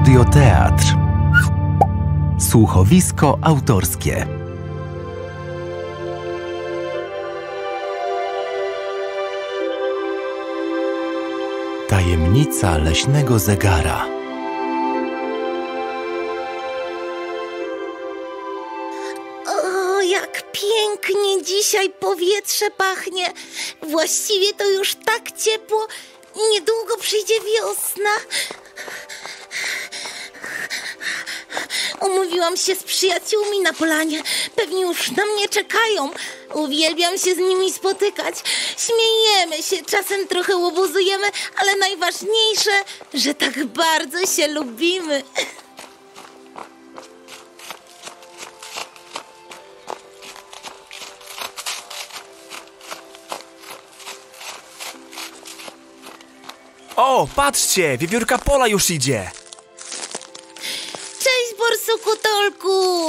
Audioteatr. Słuchowisko autorskie. Tajemnica leśnego zegara. O, jak pięknie dzisiaj powietrze pachnie. Właściwie to już tak ciepło. Niedługo przyjdzie wiosna. Umówiłam się z przyjaciółmi na polanie. Pewnie już na mnie czekają. Uwielbiam się z nimi spotykać. Śmiejemy się, czasem trochę łobuzujemy, ale najważniejsze, że tak bardzo się lubimy. O, patrzcie, wiewiórka Pola już idzie. Cześć, borsuku Tolku!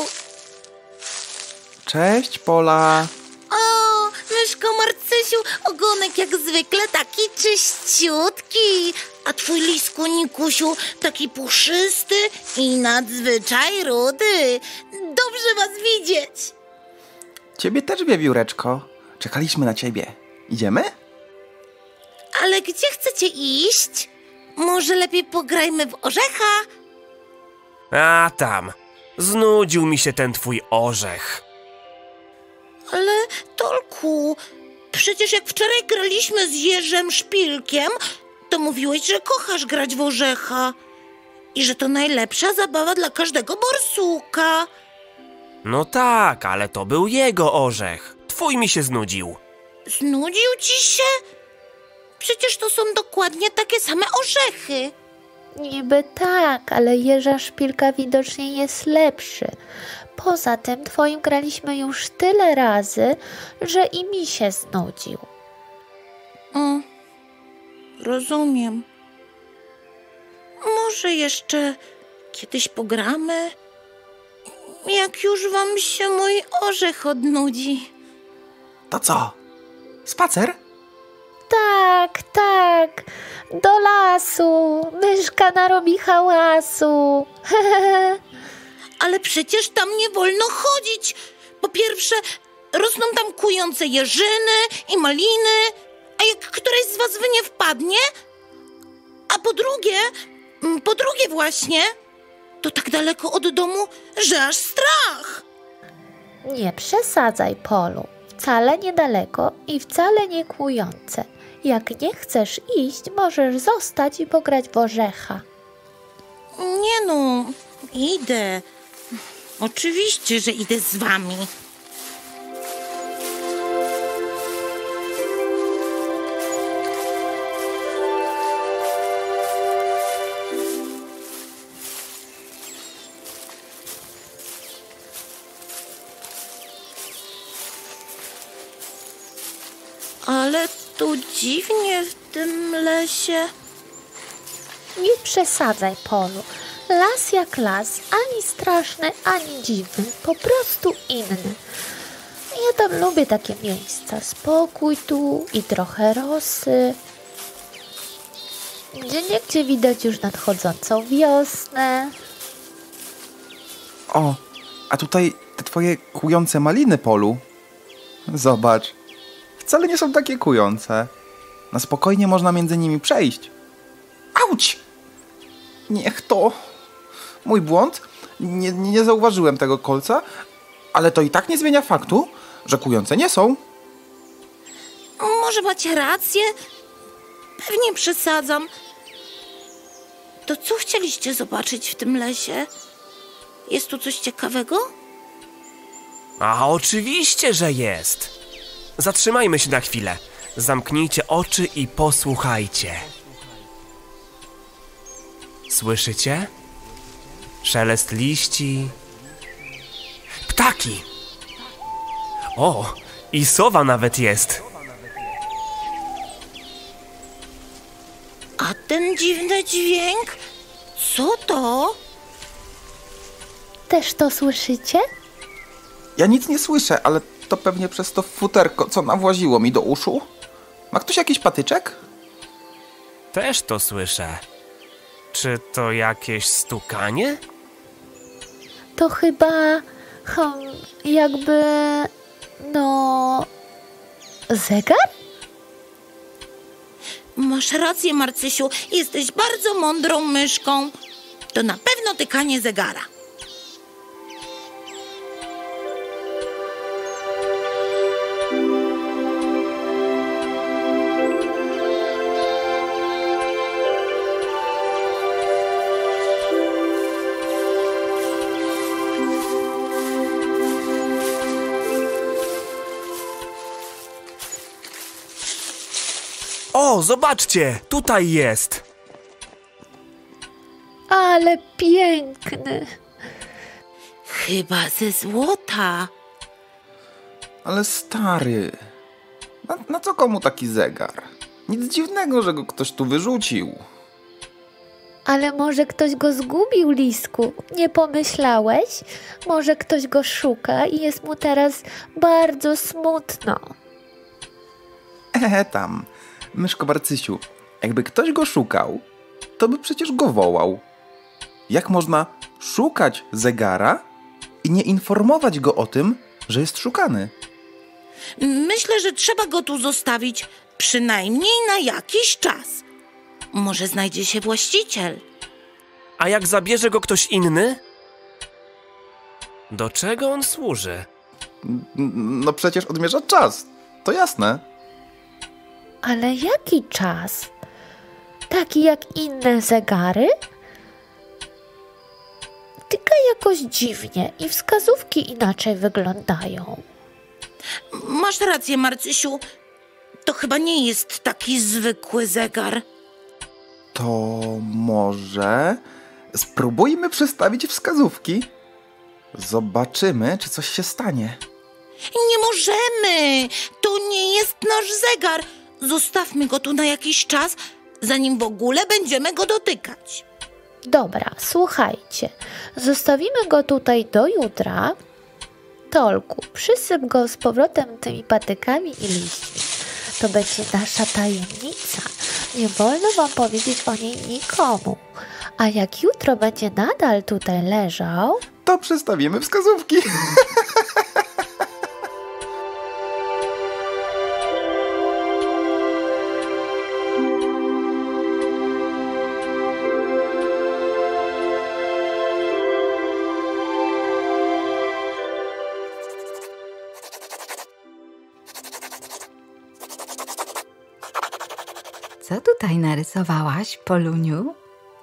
Cześć, Pola. O, myszko Marcysiu, ogonek jak zwykle taki czyściutki. A twój lisku Nikusiu taki puszysty i nadzwyczaj rudy. Dobrze was widzieć. Ciebie też, wiewióreczko. Czekaliśmy na ciebie. Idziemy? Ale gdzie chcecie iść? Może lepiej pograjmy w orzecha? A tam, znudził mi się ten twój orzech. Ale Tolku, przecież jak wczoraj graliśmy z Jerzem Szpilkiem, to mówiłeś, że kochasz grać w orzecha i że to najlepsza zabawa dla każdego borsuka. No tak, ale to był jego orzech. Twój mi się znudził. Znudził ci się? Przecież to są dokładnie takie same orzechy. Niby tak, ale Jerza Szpilka widocznie jest lepszy. Poza tym twoim graliśmy już tyle razy, że i mi się znudził. Rozumiem. Może jeszcze kiedyś pogramy? Jak już wam się mój orzech odnudzi. To co? Spacer? Tak, do lasu. Myszka narobi hałasu. Ale przecież tam nie wolno chodzić. Po pierwsze, rosną tam kujące jeżyny i maliny, a jak któreś z was w nie wpadnie, a po drugie właśnie, to tak daleko od domu, że aż strach. Nie przesadzaj, Polu. Wcale niedaleko i wcale nie kłujące. Jak nie chcesz iść, możesz zostać i pograć w orzecha. Nie no, idę. Oczywiście, że idę z wami. Ale tu dziwnie w tym lesie. Nie przesadzaj, Polu. Las jak las, ani straszny, ani dziwny, po prostu inny. Ja tam lubię takie miejsca. Spokój tu i trochę rosy. Gdzieniegdzie widać już nadchodzącą wiosnę. O, a tutaj te twoje kujące maliny, Polu. Zobacz. Wcale nie są takie kujące. Na spokojnie można między nimi przejść. Auć! Niech to... Mój błąd. Nie zauważyłem tego kolca, ale to i tak nie zmienia faktu, że kujące nie są. Może macie rację? Pewnie przesadzam. To co chcieliście zobaczyć w tym lesie? Jest tu coś ciekawego? A oczywiście, że jest. Zatrzymajmy się na chwilę. Zamknijcie oczy i posłuchajcie. Słyszycie? Szelest liści. Ptaki! O, i sowa nawet jest. A ten dziwny dźwięk? Co to? Też to słyszycie? Ja nic nie słyszę, ale to pewnie przez to futerko, co nawłaziło mi do uszu. Ma ktoś jakiś patyczek? Też to słyszę. Czy to jakieś stukanie? To chyba, jakby, no, zegar? Masz rację, Marcysiu. Jesteś bardzo mądrą myszką. To na pewno tykanie zegara. O, zobaczcie! Tutaj jest! Ale piękny. Chyba ze złota. Ale stary, na co komu taki zegar? Nic dziwnego, że go ktoś tu wyrzucił. Ale może ktoś go zgubił, Lisku? Nie pomyślałeś? Może ktoś go szuka i jest mu teraz bardzo smutno. Tam, myszko Marcysiu, jakby ktoś go szukał, to by przecież go wołał. Jak można szukać zegara i nie informować go o tym, że jest szukany? Myślę, że trzeba go tu zostawić przynajmniej na jakiś czas. Może znajdzie się właściciel. A jak zabierze go ktoś inny? Do czego on służy? No przecież odmierza czas, to jasne. Ale jaki czas? Taki jak inne zegary? Tyka jakoś dziwnie i wskazówki inaczej wyglądają. Masz rację, Marcysiu. To chyba nie jest taki zwykły zegar. To może spróbujmy przestawić wskazówki. Zobaczymy, czy coś się stanie. Nie możemy! To nie jest nasz zegar. Zostawmy go tu na jakiś czas, zanim w ogóle będziemy go dotykać. Dobra, słuchajcie. Zostawimy go tutaj do jutra. Tolku, przysyp go z powrotem tymi patykami i liśćmi. To będzie nasza tajemnica. Nie wolno wam powiedzieć o niej nikomu. A jak jutro będzie nadal tutaj leżał... To przestawimy wskazówki. Co tutaj narysowałaś, Poluniu?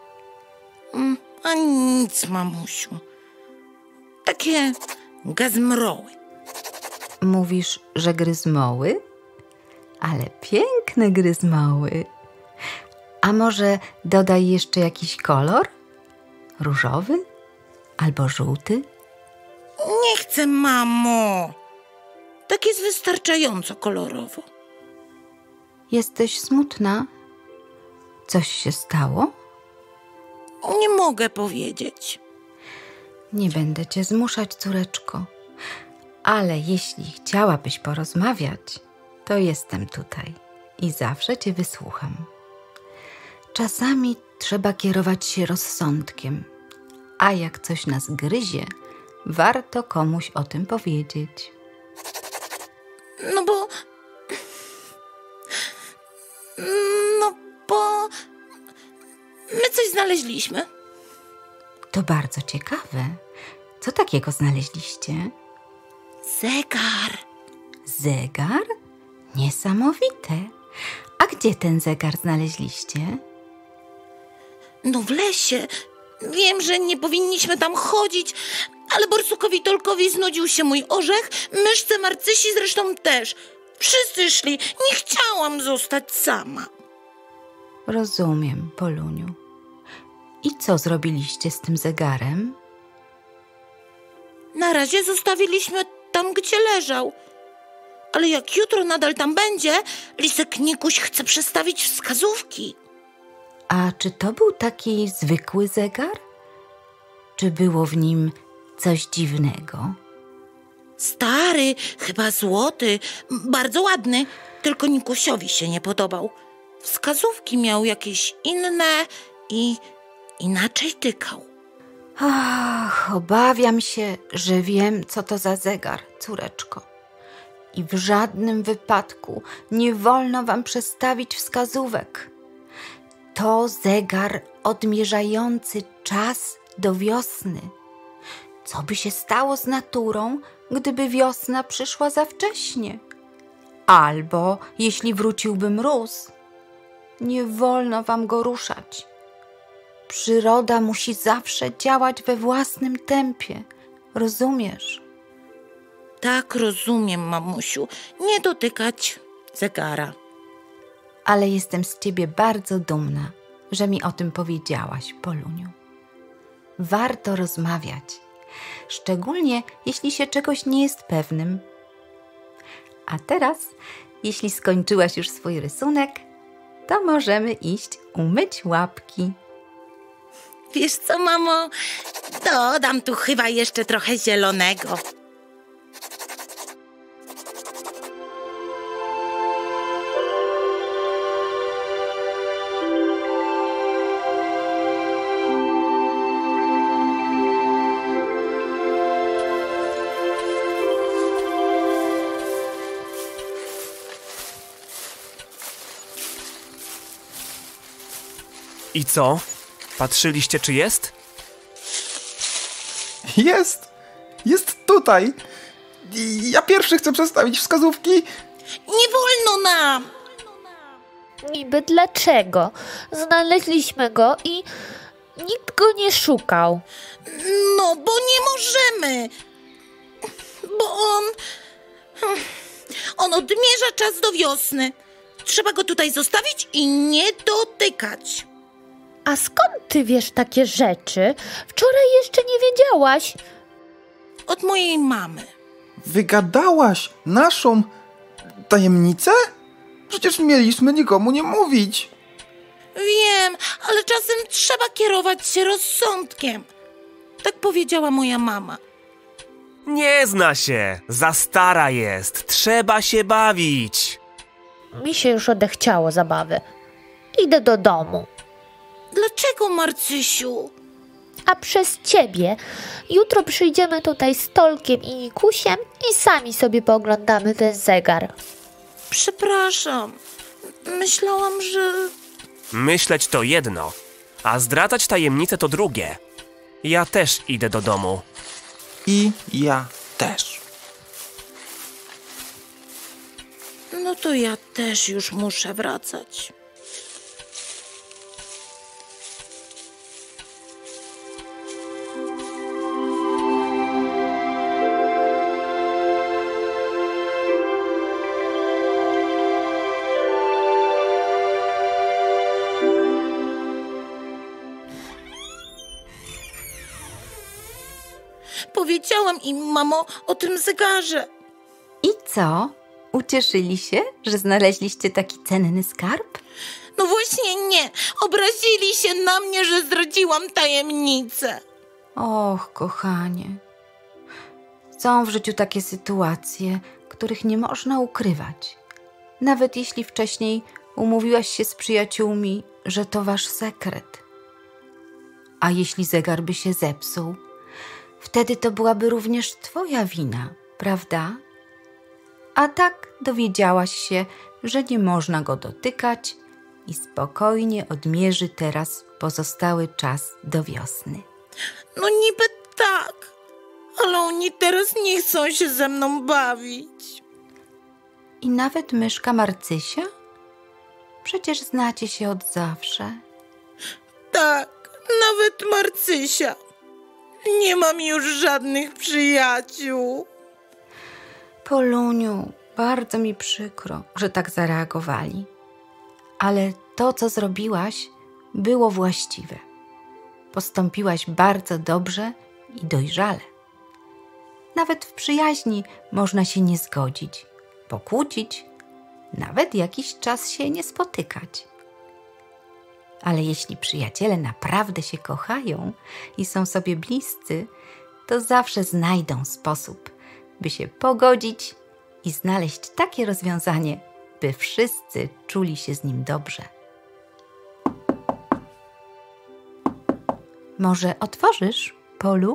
A nic, mamusiu. Takie gazmroły. Mówisz, że gryzmoły? Ale piękne gryzmoły. A może dodaj jeszcze jakiś kolor? Różowy? Albo żółty? Nie chcę, mamo. Tak jest wystarczająco kolorowo. Jesteś smutna? Coś się stało? Nie mogę powiedzieć. Nie będę cię zmuszać, córeczko. Ale jeśli chciałabyś porozmawiać, to jestem tutaj i zawsze cię wysłucham. Czasami trzeba kierować się rozsądkiem, a jak coś nas gryzie, warto komuś o tym powiedzieć. No bo my coś znaleźliśmy. To bardzo ciekawe. Co takiego znaleźliście? Zegar. Zegar? Niesamowite. A gdzie ten zegar znaleźliście? No w lesie. Wiem, że nie powinniśmy tam chodzić, ale borsukowi Tolkowi znudził się mój orzech, myszce Marcysi zresztą też. Wszyscy szli. Nie chciałam zostać sama. Rozumiem, Poluniu. I co zrobiliście z tym zegarem? Na razie zostawiliśmy tam, gdzie leżał. Ale jak jutro nadal tam będzie, lisek Nikuś chce przestawić wskazówki. A czy to był taki zwykły zegar? Czy było w nim coś dziwnego? Stary, chyba złoty, bardzo ładny, tylko Nikusiowi się nie podobał. Wskazówki miał jakieś inne i inaczej tykał. Ach, obawiam się, że wiem, co to za zegar, córeczko. I w żadnym wypadku nie wolno wam przestawić wskazówek. To zegar odmierzający czas do wiosny. Co by się stało z naturą, gdyby wiosna przyszła za wcześnie? Albo jeśli wróciłby mróz, nie wolno wam go ruszać. Przyroda musi zawsze działać we własnym tempie. Rozumiesz? Tak, rozumiem, mamusiu. Nie dotykać zegara. Ale jestem z ciebie bardzo dumna, że mi o tym powiedziałaś, Poluniu. Warto rozmawiać, szczególnie jeśli się czegoś nie jest pewnym. A teraz, jeśli skończyłaś już swój rysunek, to możemy iść umyć łapki. Wiesz co, mamo? Dodam tu chyba jeszcze trochę zielonego. I co? Patrzyliście, czy jest? Jest! Jest tutaj! Ja pierwszy chcę przedstawić wskazówki. Nie wolno nam! Niby dlaczego? Znaleźliśmy go i nikt go nie szukał. No, bo nie możemy. Bo on odmierza czas do wiosny. Trzeba go tutaj zostawić i nie dotykać. A skąd ty wiesz takie rzeczy? Wczoraj jeszcze nie wiedziałaś. Od mojej mamy. Wygadałaś naszą tajemnicę? Przecież mieliśmy nikomu nie mówić. Wiem, ale czasem trzeba kierować się rozsądkiem. Tak powiedziała moja mama. Nie zna się, za stara jest, trzeba się bawić. Mi się już odechciało zabawy. Idę do domu. Dlaczego, Marcysiu? A przez ciebie. Jutro przyjdziemy tutaj z Tolkiem i Nikusiem i sami sobie pooglądamy ten zegar. Przepraszam. Myślałam, że... Myśleć to jedno, a zdradzać tajemnicę to drugie. Ja też idę do domu. I ja też. No to ja też już muszę wracać. Powiedziałam im, mamo, o tym zegarze. I co? Ucieszyli się, że znaleźliście taki cenny skarb? No właśnie nie. Obrazili się na mnie, że zdradziłam tajemnicę. Och, kochanie. Są w życiu takie sytuacje, których nie można ukrywać. Nawet jeśli wcześniej umówiłaś się z przyjaciółmi, że to wasz sekret. A jeśli zegar by się zepsuł, wtedy to byłaby również twoja wina, prawda? A tak dowiedziałaś się, że nie można go dotykać i spokojnie odmierzy teraz pozostały czas do wiosny. No niby tak, ale oni teraz nie chcą się ze mną bawić. I nawet myszka Marcysia? Przecież znacie się od zawsze. Tak, nawet Marcysia. Nie mam już żadnych przyjaciół. Poluniu, bardzo mi przykro, że tak zareagowali. Ale to, co zrobiłaś, było właściwe. Postąpiłaś bardzo dobrze i dojrzale. Nawet w przyjaźni można się nie zgodzić, pokłócić, nawet jakiś czas się nie spotykać. Ale jeśli przyjaciele naprawdę się kochają i są sobie bliscy, to zawsze znajdą sposób, by się pogodzić i znaleźć takie rozwiązanie, by wszyscy czuli się z nim dobrze. Może otworzysz, Polu?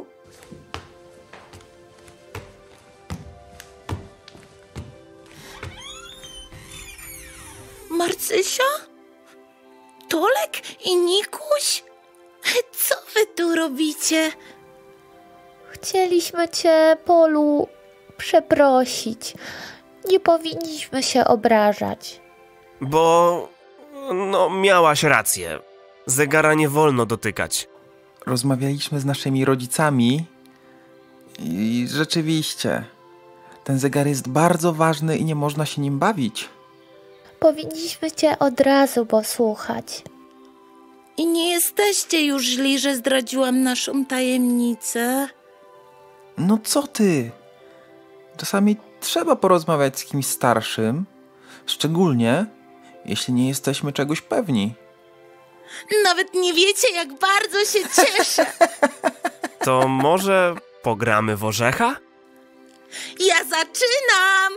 Marcysia? Tolek i Nikuś? Co wy tu robicie? Chcieliśmy cię, Polu, przeprosić. Nie powinniśmy się obrażać. Bo... no, miałaś rację. Zegara nie wolno dotykać. Rozmawialiśmy z naszymi rodzicami i rzeczywiście, ten zegar jest bardzo ważny i nie można się nim bawić. Powinniśmy cię od razu posłuchać. I nie jesteście już źli, że zdradziłam naszą tajemnicę? No co ty? Czasami trzeba porozmawiać z kimś starszym, szczególnie jeśli nie jesteśmy czegoś pewni. Nawet nie wiecie, jak bardzo się cieszę. To może pogramy w orzecha? Ja zaczynam!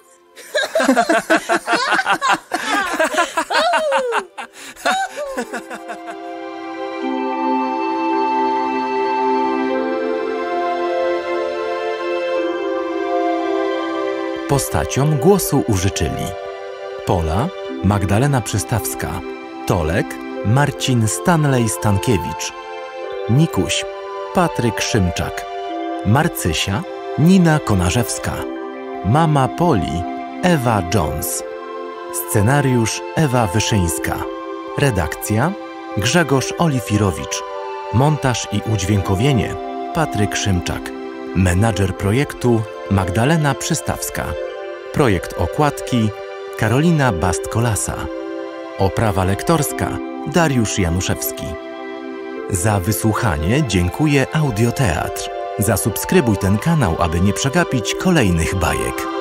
Postaciom głosu użyczyli Pola Magdalena Przystawska, Tolek Marcin Stanley Stankiewicz, Nikuś Patryk Szymczak, Marcysia Nina Konarzewska, mama Poli Ewa Jones, scenariusz Ewa Wyszyńska, redakcja Grzegorz Olifirowicz, montaż i udźwiękowienie Patryk Szymczak, menadżer projektu Magdalena Przystawska, projekt okładki Karolina Bast-Kolasa, oprawa lektorska Dariusz Januszewski. Za wysłuchanie dziękuję Audioteatr. Zasubskrybuj ten kanał, aby nie przegapić kolejnych bajek.